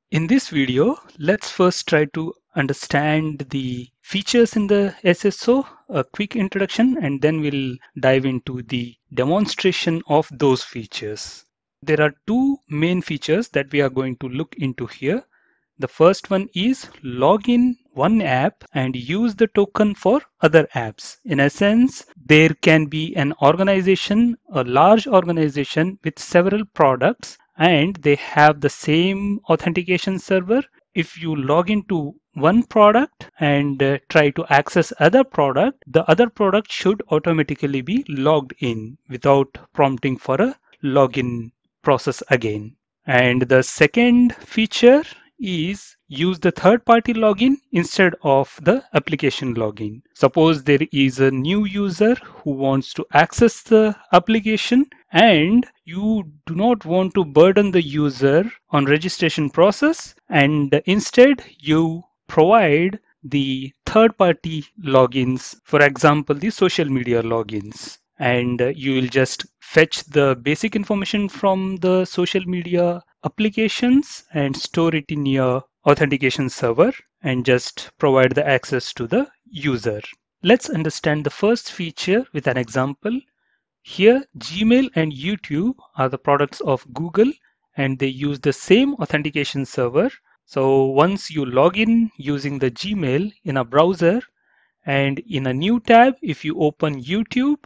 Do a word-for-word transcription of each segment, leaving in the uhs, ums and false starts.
In this video, let's first try to understand the features in the S S O, a quick introduction, and then we'll dive into the demonstration of those features. There are two main features that we are going to look into here. The first one is log in one app and use the token for other apps. In essence, there can be an organization, a large organization with several products, and they have the same authentication server. If you log into one product and uh, try to access other product, the other product should automatically be logged in without prompting for a login process again. And the second feature is use the third party login instead of the application login. Suppose there is a new user who wants to access the application and you do not want to burden the user on registration process, and instead you provide the third party logins, for example the social media logins, and you will just fetch the basic information from the social media applications and store it in your authentication server and just provide the access to the user. Let's understand the first feature with an example. Here, Gmail and YouTube are the products of Google and they use the same authentication server. So once you log in using the Gmail in a browser and in a new tab, if you open YouTube,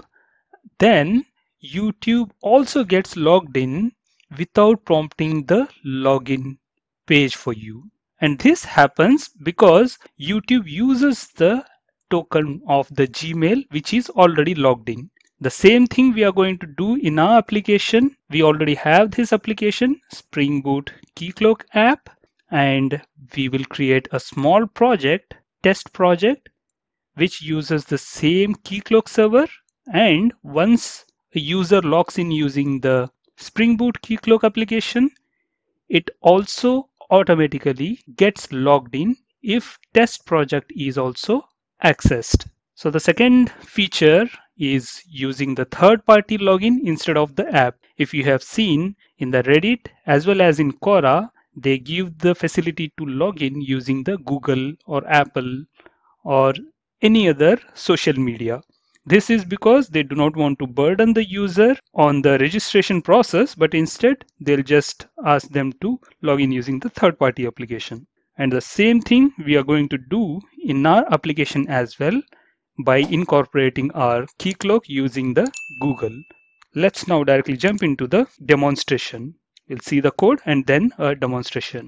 then YouTube also gets logged in without prompting the login page for you. And this happens because YouTube uses the token of the Gmail which is already logged in. The same thing we are going to do in our application. We already have this application, Spring Boot Keycloak app, and we will create a small project, test project, which uses the same Keycloak server. And once a user logs in using the Spring Boot Keycloak application, it also automatically gets logged in if test project is also accessed. So the second feature is using the third party login instead of the app. If you have seen in the Reddit as well as in Quora, they give the facility to log in using the Google or Apple or any other social media. This is because they do not want to burden the user on the registration process, but instead they'll just ask them to log in using the third party application. And the same thing we are going to do in our application as well by incorporating our Keycloak using the Google. Let's now directly jump into the demonstration. We'll see the code and then a demonstration.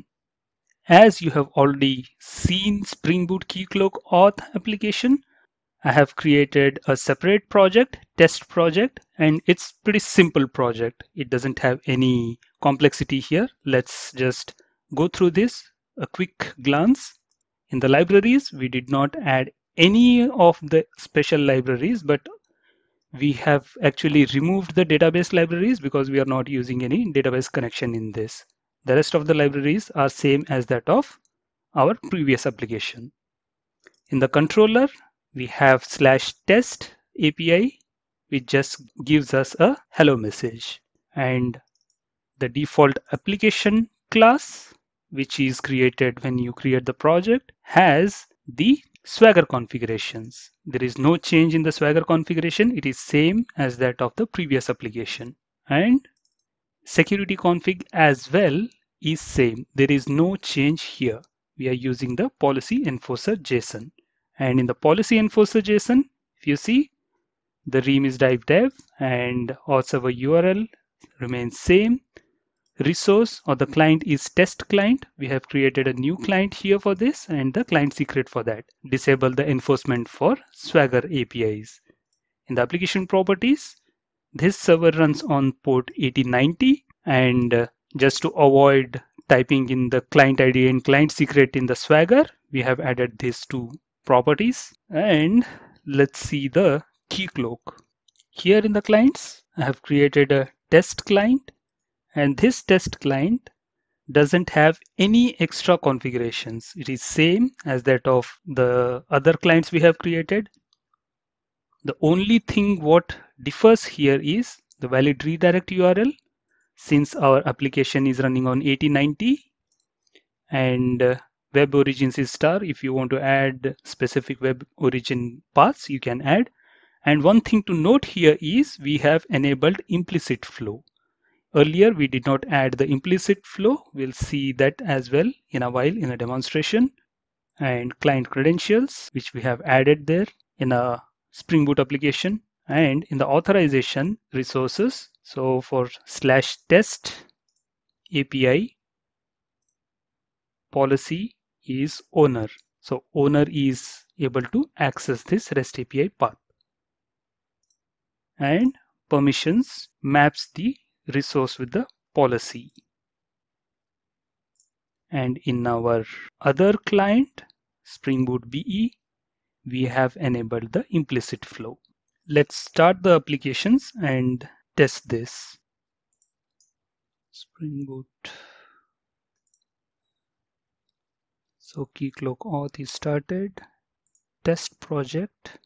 As you have already seen Spring Boot Keycloak Auth application, I have created a separate project, test project, and it's pretty simple project. It doesn't have any complexity here. Let's just go through this, a quick glance. In the libraries, we did not add any of the special libraries, but we have actually removed the database libraries because we are not using any database connection in this. The rest of the libraries are same as that of our previous application. In the controller, we have slash test A P I, which just gives us a hello message. And the default application class, which is created when you create the project, has the Swagger configurations. There is no change in the Swagger configuration. It is same as that of the previous application. And security config as well is same. There is no change here. We are using the policy enforcer JSON. And in the policy enforcer JSON, if you see, the ream is dive dev and auth server U R L remains same. Resource or the client is test client. We have created a new client here for this and the client secret for that. Disable the enforcement for Swagger A P Is. In the application properties, this server runs on port eighty ninety, and uh, just to avoid typing in the client I D and client secret in the Swagger, we have added these two properties. And let's see the Keycloak. Here in the clients, I have created a test client, and this test client doesn't have any extra configurations. It is same as that of the other clients we have created. The only thing what differs here is the valid redirect U R L, since our application is running on eighty ninety, and uh, web origins is star. If you want to add specific web origin paths, you can add. And one thing to note here is we have enabled implicit flow. Earlier we did not add the implicit flow. We'll see that as well in a while in a demonstration. And client credentials, which we have added there in a Spring Boot application, and in the authorization resources. So for slash test A P I policy is owner. So owner is able to access this REST A P I path. And permissions maps the resource with the policy. And in our other client, Spring Boot B E, we have enabled the implicit flow. Let's start the applications and test this. Spring Boot. So Keycloak auth is started. Test project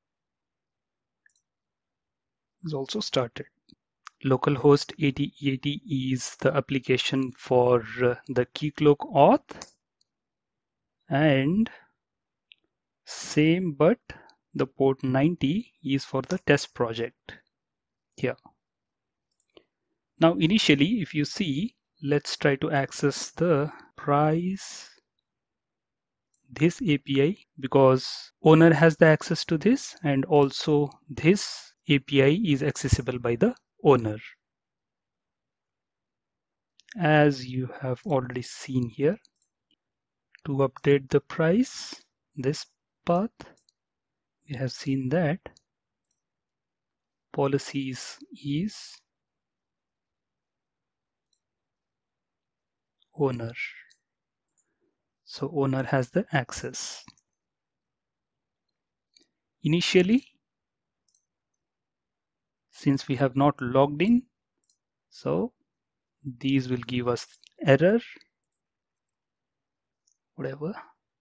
is also started. Localhost eighty eighty is the application for uh, the Keycloak auth, and same, but the port ninety is for the test project here. Now initially, if you see, let's try to access the price, this A P I, because owner has the access to this, and also this A P I is accessible by the owner. As you have already seen here, to update the price, this path, we have seen that policies is owner. So owner has the access. Initially, since we have not logged in, so these will give us error, whatever.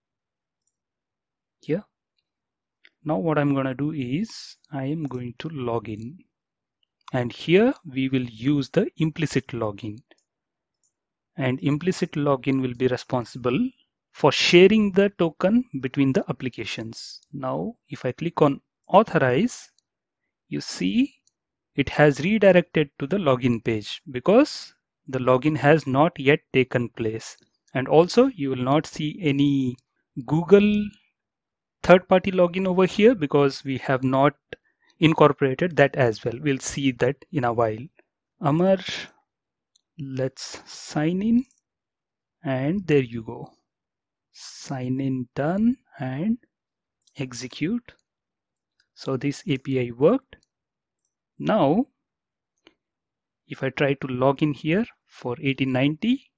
Here. Now what I'm going to do is I am going to log in, and here we will use the implicit login, and implicit login will be responsible for sharing the token between the applications. Now if I click on authorize, you see it has redirected to the login page because the login has not yet taken place. And also you will not see any Google third-party login over here because we have not incorporated that as well. We'll see that in a while. Amar, let's sign in, and there you go. Sign in done and execute. So this A P I worked. Now if I try to log in here for eighteen ninety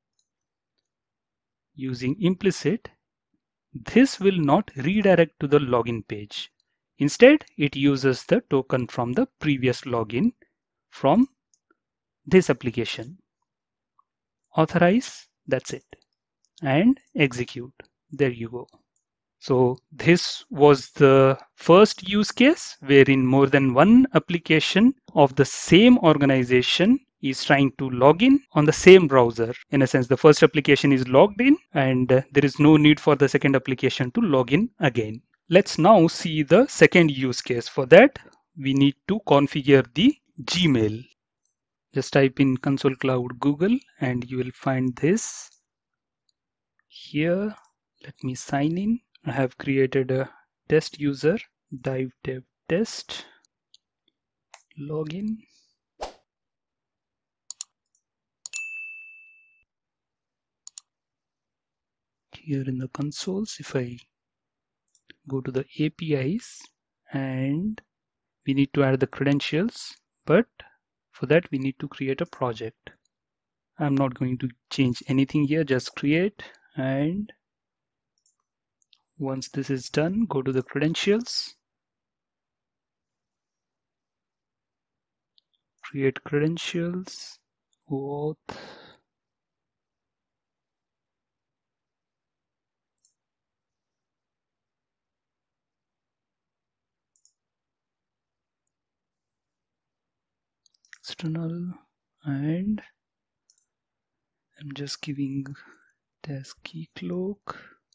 using implicit, this will not redirect to the login page. Instead, it uses the token from the previous login from this application. Authorize, that's it, and execute. There you go. So this was the first use case wherein more than one application of the same organization is trying to log in on the same browser. In a sense, the first application is logged in, and uh, there is no need for the second application to log in again. Let's now see the second use case. For that, we need to configure the Gmail. Just type in Console Cloud Google and you will find this here. Let me sign in. I have created a test user, dive dev test, login. Here in the consoles, if I go to the A P Is, and we need to add the credentials, but for that we need to create a project. I'm not going to change anything here, just create, and once this is done, go to the credentials, create credentials, auth, external, and I'm just giving Test Keycloak,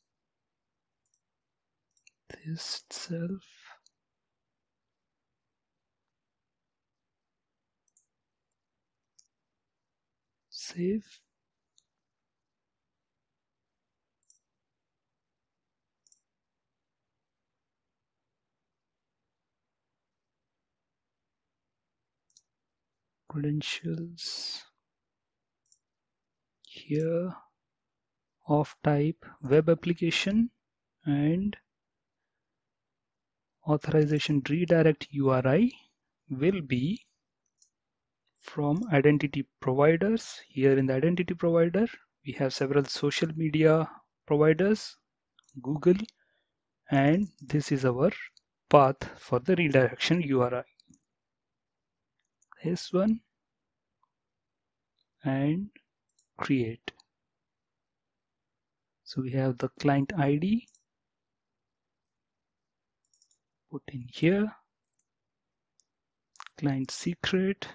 this itself. Save. Credentials here of type web application, and authorization redirect U R I will be from identity providers. Here in the identity provider, we have several social media providers, Google, and this is our path for the redirection U R I. This one, and create. So we have the client I D, put in here, client secret,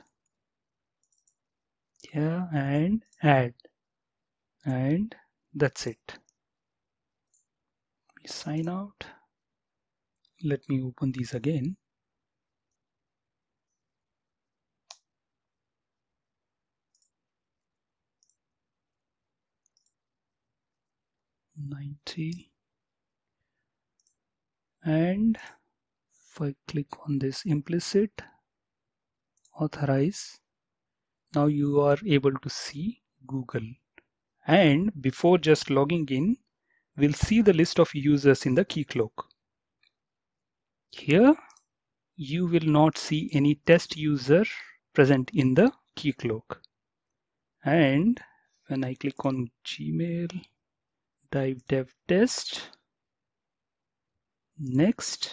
yeah, and add, and that's it. We sign out. Let me open these again. ninety, and if I click on this implicit authorize, now you are able to see Google. And before just logging in, we'll see the list of users in the Keycloak. Here you will not see any test user present in the Keycloak. And when I click on Gmail, dive dev test, next,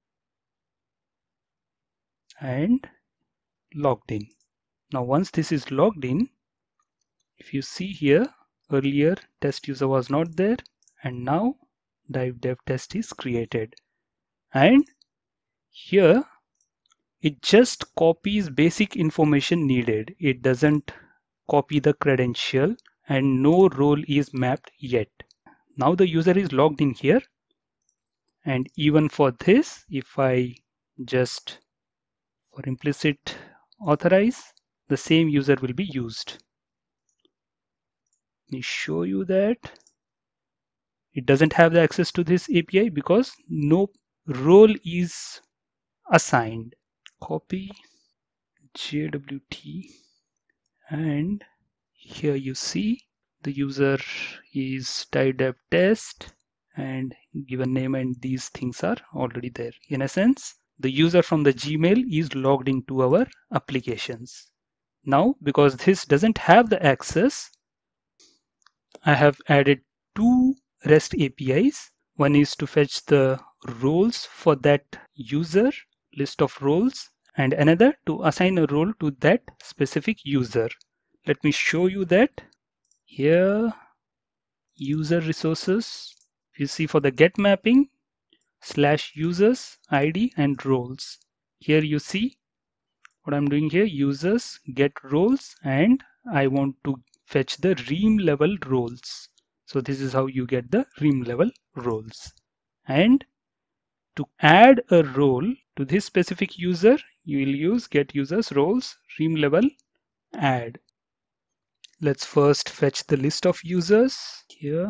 and logged in. Now once this is logged in, if you see here, earlier test user was not there, and now dive dev test is created. And here it just copies basic information needed. It doesn't copy the credential, and no role is mapped yet. Now the user is logged in here, and even for this, if I just for implicit authorize, the same user will be used. Let me show you that it doesn't have the access to this A P I because no role is assigned. Copy J W T, and here you see the user is dive dev test and given name, and these things are already there. In a sense, the user from the Gmail is logged into our applications. Now, because this doesn't have the access, I have added two REST A P Is. One is to fetch the roles for that user, list of roles, and another to assign a role to that specific user. Let me show you that. Here, user resources, you see for the get mapping, slash users, I D, and roles. Here you see what I'm doing here, users, get roles, and I want to fetch the ream level roles. So this is how you get the ream level roles. And to add a role to this specific user, you will use get users roles ream level add. Let's first fetch the list of users here.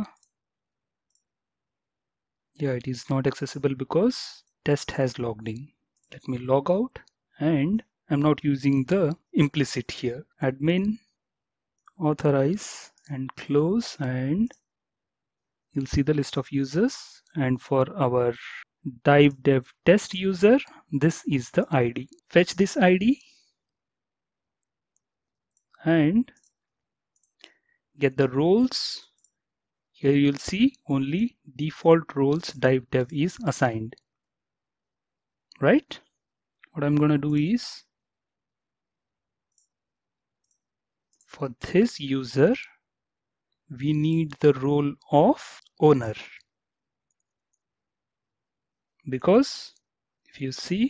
Yeah, it is not accessible because test has logged in. Let me log out, and I'm not using the implicit here. Admin, authorize, and close, and you'll see the list of users. And for our dive dev test user, this is the I D. Fetch this I D and get the roles. Here you'll see only default roles dive dev is assigned. Right? What I'm going to do is for this user, we need the role of owner, because if you see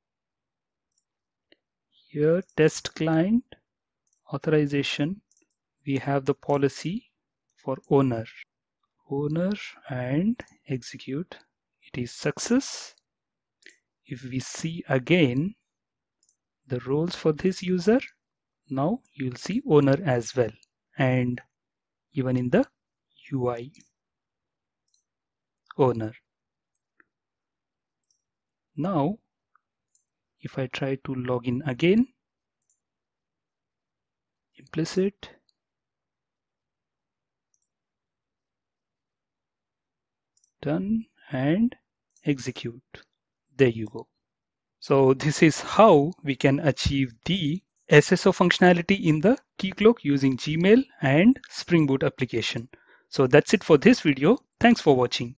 here, test client authorization, we have the policy for owner. Owner and execute. It is success. If we see again the roles for this user, now you'll see owner as well, and even in the U I, owner. Now if I try to log in again, implicit, done, and execute. There you go. So this is how we can achieve the S S O functionality in the Keycloak using Gmail and Spring Boot application. So that's it for this video. Thanks for watching.